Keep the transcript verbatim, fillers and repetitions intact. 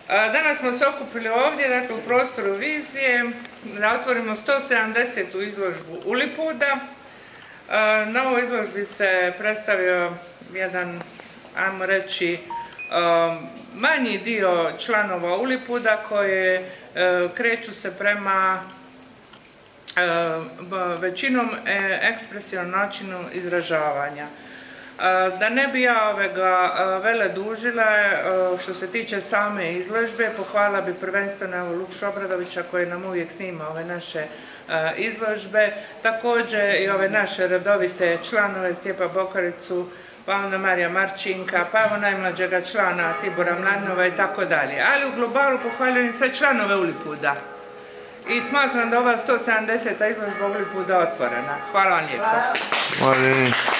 Danas smo se okupili ovdje, dakle u prostoru Vizije, da otvorimo sto sedamdesetu izložbu Ulipuda. Na ovoj izložbi se predstavio jedan, ajmo reći, manji dio članova Ulipuda koje kreću se prema većinom ekspresivnom načinu izražavanja. Da ne bi ja ovega vele dužila, što se tiče same izložbe, pohvala bi prvenstveno Lukšu Obradovića koji nam uvijek snima ove naše izložbe, također i ove naše redovite članove Stjepa Bokaricu, pa onda Marija Marčinka, pa evo najmlađega člana Tibora Mladinova i tako dalje. Ali u globalu pohvaljujem sve članove Ulipuda i smatram da ova sto sedamdeseta izložba Ulipuda otvorena. Hvala vam lijepo.